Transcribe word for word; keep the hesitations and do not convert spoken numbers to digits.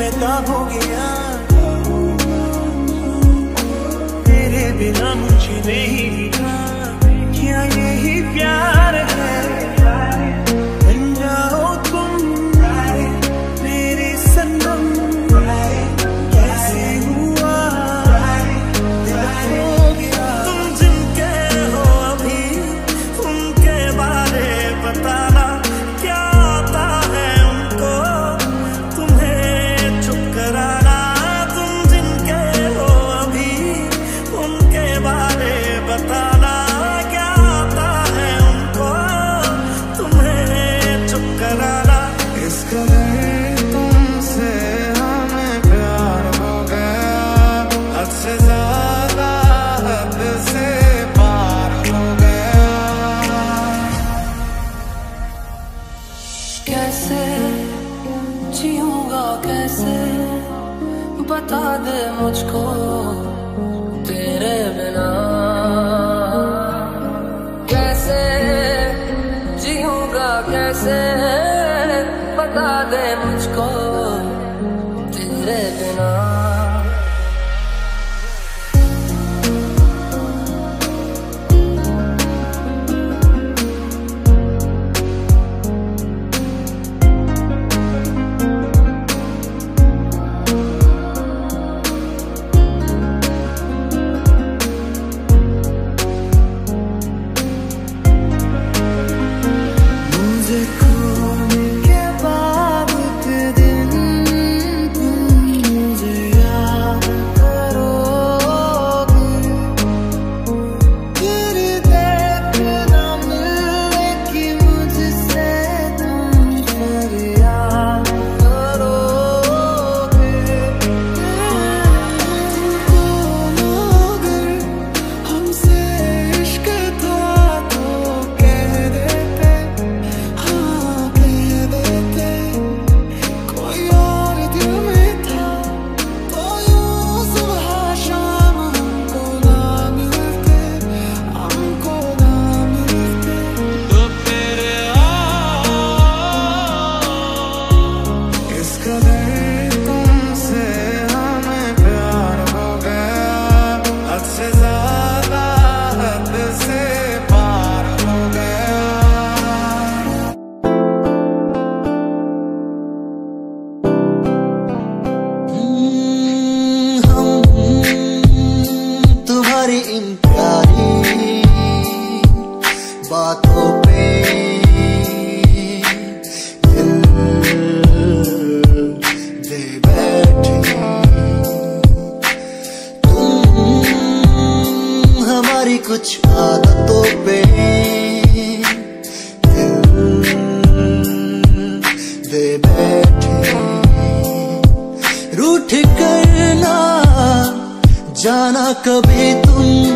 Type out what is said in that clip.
बेताब हो गया, तेरे बिना मुझे नहीं दिखा, क्या यही प्यार है? बन जाओ तुम मेरे सनम, कैसे हुआ दिल खो गया। तुम जिनके हो अभी उनके बारे बताना, क्या आता है उनको तुम्हें चुप कराना। तुम जिनके हो अभी उनके बारे बताना, क्या आता है उनको तुम्हें चुप कराना। इस कदर तुमसे हमें प्यार हो गया, हद से ज्यादा हद से पार हो गया। कैसे जीऊंगा कैसे, बता दे मुझको तेरे बिना। कैसे जीऊंगा कैसे, बता दे मुझको तेरे बिना। मुझे खोने के बाद के दिन तुम मुझे याद करोगे, तेरी देखना मिलने की मुझसे तुम फरियाद करोगे। तुमको अगर हमसे इश्क था तो कह देते, हाँ कह देते। कोई और दिल में था तो यूं सुबह शाम हमको ना मिलते, हमको ना मिलते। तो तेरे इस कदर तुमसे हमें प्यार हो गया, हद से ज्यादा हद से पार हो गया। हम तुम्हारी इन प्यारी बातों पे दिल दे बैठे, तुम हमारी कुछ आदतों पे दिल दे बैठे। रूठ कर ना जाना कभी तुम